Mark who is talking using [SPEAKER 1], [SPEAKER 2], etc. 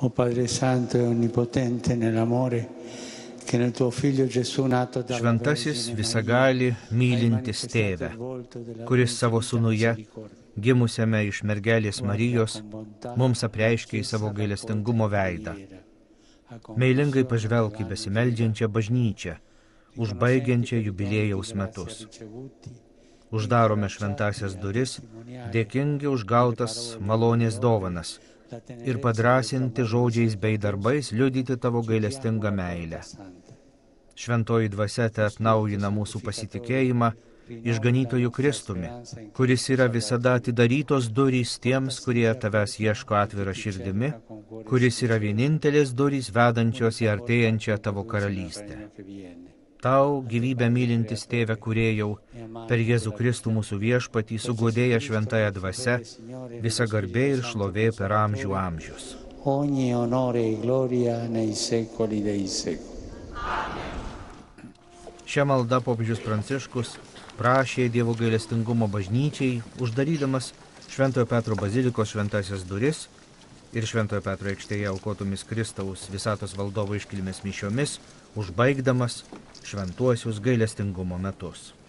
[SPEAKER 1] O Padre Santo e Onnipotente nell'amore che nel tuo Figlio Gesù nato dalla
[SPEAKER 2] Šventasis
[SPEAKER 1] Vergine
[SPEAKER 2] visagali
[SPEAKER 1] Maria hai
[SPEAKER 2] mylintis
[SPEAKER 1] manifestato
[SPEAKER 2] tėve,
[SPEAKER 1] il volto della tua
[SPEAKER 2] kuris savo
[SPEAKER 1] infinita
[SPEAKER 2] sūnuje,
[SPEAKER 1] misericordia.
[SPEAKER 2] gimusiame iš mergelės
[SPEAKER 1] Guarda
[SPEAKER 2] Marijos,
[SPEAKER 1] con bontà
[SPEAKER 2] mums
[SPEAKER 1] la
[SPEAKER 2] apreiškė į
[SPEAKER 1] Chiesa
[SPEAKER 2] savo
[SPEAKER 1] raccolta
[SPEAKER 2] gailestingumo
[SPEAKER 1] in
[SPEAKER 2] veidą.
[SPEAKER 1] preghiera, a
[SPEAKER 2] Meilingai
[SPEAKER 1] conclusione
[SPEAKER 2] pažvelk į
[SPEAKER 1] dell'anno
[SPEAKER 2] besimeldžiančią bažnyčią,
[SPEAKER 1] riconoscenti
[SPEAKER 2] užbaigiančią
[SPEAKER 1] per i doni di
[SPEAKER 2] jubiliejaus
[SPEAKER 1] grazia
[SPEAKER 2] metus.
[SPEAKER 1] ricevuti,
[SPEAKER 2] Uždarome
[SPEAKER 1] incoraggiati
[SPEAKER 2] šventasias
[SPEAKER 1] a
[SPEAKER 2] duris,
[SPEAKER 1] testimoniare
[SPEAKER 2] dėkingi už
[SPEAKER 1] con le
[SPEAKER 2] gautas
[SPEAKER 1] parole,
[SPEAKER 2] malonės
[SPEAKER 1] le opere,
[SPEAKER 2] dovanas
[SPEAKER 1] la
[SPEAKER 2] ir
[SPEAKER 1] tenerezza del tuo
[SPEAKER 2] padrasinti
[SPEAKER 1] amore
[SPEAKER 2] žodžiais bei
[SPEAKER 1] misericordioso.
[SPEAKER 2] darbais liudyti tavo
[SPEAKER 1] Chiudiamo
[SPEAKER 2] gailestingą
[SPEAKER 1] la
[SPEAKER 2] meilę.
[SPEAKER 1] porta santa.
[SPEAKER 2] Šventoji dvasia te atnaujina mūsų pasitikėjimą išganytoju Kristumi, kuris yra visada atidarytos durys tiems, kurie tavęs ieško atvira širdimi, kuris yra vienintelės durys vedančios į artėjančią tavo karalystę. Tau, gyvybę mylintis tėve kūrėjau, per Jėzų Kristų mūsų viešpatį, sugodėję šventąją dvasią, visa garbė ir šlovė per amžių amžius.
[SPEAKER 1] Ogni onore e gloria nei secoli dei secoli.
[SPEAKER 2] Šią maldą popiežius Pranciškus prašė Dievo gailestingumo bažnyčiai, uždarydamas Šventojo Petro bazilikos šventasias duris ir Šventojo Petro aikštėje aukotomis Kristaus visatos valdovo iškilmės mišiomis, užbaigdamas šventuosius gailestingumo metus.